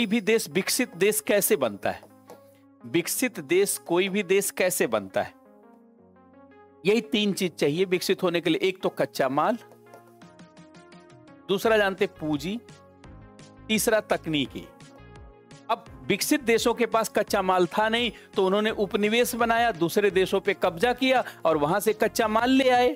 कोई भी देश विकसित देश कैसे बनता है? विकसित देश कोई भी देश कैसे बनता है? यही 3 चीज चाहिए विकसित होने के लिए। एक तो कच्चा माल, दूसरा जानते पूंजी, तीसरा तकनीकी। अब विकसित देशों के पास कच्चा माल था नहीं, तो उन्होंने उपनिवेश बनाया, दूसरे देशों पे कब्जा किया और वहां से कच्चा माल ले आए।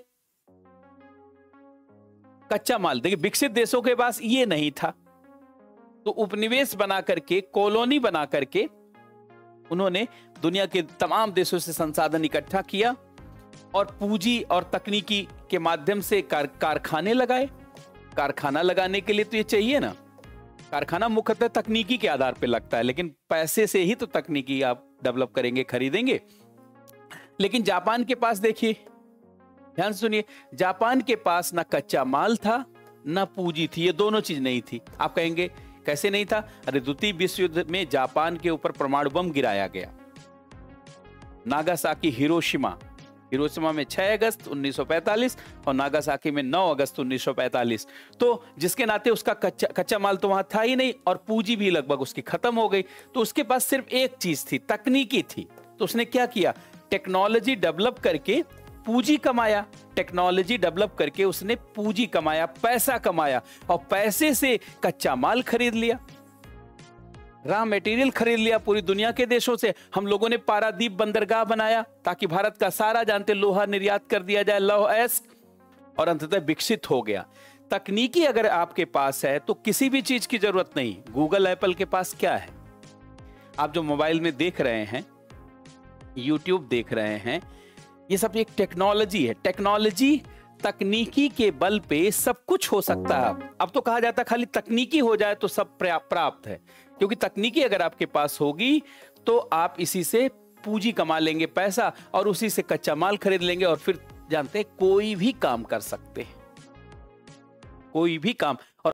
कच्चा माल देखिए, विकसित देशों के पास ये नहीं था, तो उपनिवेश बना करके, कॉलोनी बना करके उन्होंने दुनिया के तमाम देशों से संसाधन इकट्ठा किया और पूंजी और तकनीकी के माध्यम से कारखाने लगाए। कारखाना लगाने के लिए तो ये चाहिए ना, कारखाना मुख्यतः तकनीकी के आधार पर लगता है, लेकिन पैसे से ही तो तकनीकी आप डेवलप करेंगे, खरीदेंगे। लेकिन जापान के पास देखिए, ध्यान सुनिए, जापान के पास ना कच्चा माल था ना पूंजी थी, ये दोनों चीज नहीं थी। आप कहेंगे कैसे नहीं था? अरे द्वितीय विश्व युद्ध में जापान के ऊपर परमाणु बम गिराया गया। नागासाकी, हिरोशिमा में 6 अगस्त 1945 और नागासाकी में 9 अगस्त 1945। तो जिसके नाते उसका कच्चा माल तो वहां था ही नहीं और पूंजी भी लगभग उसकी खत्म हो गई। तो उसके पास सिर्फ एक चीज थी, तकनीकी थी। तो उसने क्या किया? टेक्नोलॉजी डेवलप करके पूंजी कमाया। टेक्नोलॉजी डेवलप करके उसने पूंजी कमाया, पैसा कमाया और पैसे से कच्चा माल खरीद लिया, रॉ मटेरियल खरीद लिया पूरी दुनिया के देशों से। हम लोगों ने पारादीप बंदरगाह बनाया ताकि भारत का सारा जानते लोहा निर्यात कर दिया जाए, लौह अयस्क, और अंततः विकसित हो गया। तकनीकी अगर आपके पास है तो किसी भी चीज की जरूरत नहीं। गूगल, एप्पल के पास क्या है? आप जो मोबाइल में देख रहे हैं, यूट्यूब देख रहे हैं, ये सब एक टेक्नोलॉजी है। टेक्नोलॉजी, तकनीकी के बल पे सब कुछ हो सकता है। अब तो कहा जाता है खाली तकनीकी हो जाए तो सब प्राप्त है, क्योंकि तकनीकी अगर आपके पास होगी तो आप इसी से पूंजी कमा लेंगे, पैसा, और उसी से कच्चा माल खरीद लेंगे और फिर जानते हैं कोई भी काम कर सकते हैं, कोई भी काम। और